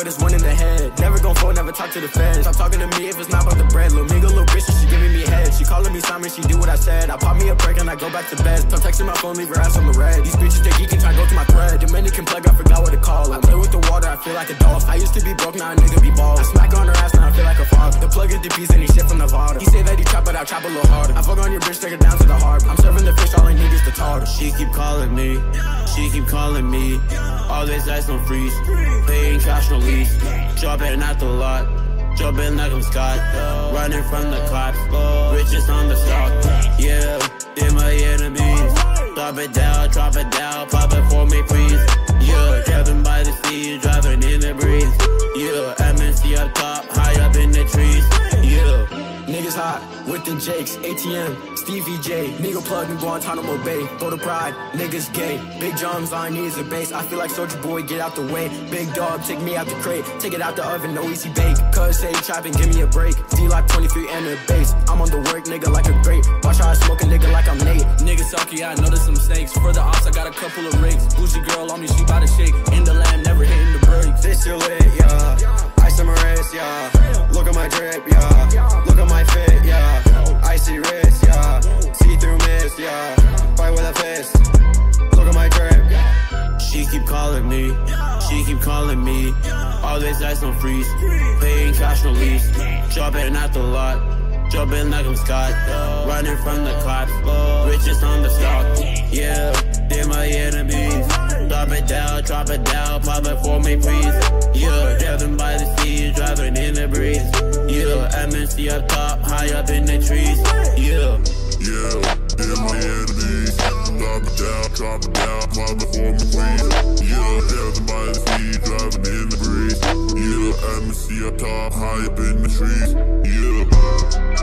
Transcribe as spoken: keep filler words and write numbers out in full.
but it's one in the head. Never gon' fold, never talk to the feds. Stop talking to me if it's not about the bread. Lil' Migo, little bitch, she giving me head. She calling me Simon, she do what I said. I pop me a break and I go back to bed. Stop texting my phone, leave her ass on the red. These bitches, they geeking, try to go to my thread. Dominican plug, I forgot what to call. I play with the water, I feel like a dolphin. I used to be broke, now a nigga be bald. I smack on her ass, now I feel like a father. The plug is the piece and he shit from the water. He say that he chop, but I chop a little harder. I fuck on your bitch, take her down to the harbor. I'm serving the fish, all I need is the tartar. She keep calling me, she keep calling me. All this ice on freeze, paying cash no lease. Dropping at the lot, jumping like I'm Scott. Running from the cops, riches on the stock. Yeah, they're my enemies. Drop it down, drop it down, pop it for me please. Yeah, driving by the sea, driving in the breeze. Yeah, M N C up top, high up in the trees. Yeah, niggas hot with the Jakes, A T M, Stevie J, Migo plug in Guantanamo Bay. Go to Pride, niggas gay. Big drums, all I need is a bass. I feel like Soulja Boy, get out the way. Big dog, take me out the crate. Take it out the oven, no easy bake. Cuz say trapping, give me a break. D-Lock twenty-three and a bass. I'm on the work, nigga, like a grape. Watch how I smoke a nigga like I'm Nate. Niggas salty, I noticed some mistakes. For the ops, I got a couple of rigs. Bougie girl on me, she bout to shake. In the land, never hitting the brakes. This shit lit, yeah. Ice on my wrist, yeah. Look at my drip, yeah. Look at my fit, yeah. Icy wrist, yeah. See-through mist, yeah. Fight with a fist. Look at my drip, yeah. She keep calling me, she keep calling me. All this ice on freeze, paying cash no lease. Dropping at the lot, jumping like I'm Scott. Running from the cops, riches on the stock. Yeah, they're my enemies. Drop it down, drop it down, pop it for me please. Yeah, driving by the sea, driving in the breeze. Yeah, M N C up top, high up in the trees. Yeah, yeah, they're my enemies. Drop it down, drop it down, pop it for me please. Yeah, driving by the sea, driving in the breeze. Yeah, M N C up top, high up in the trees. Yeah.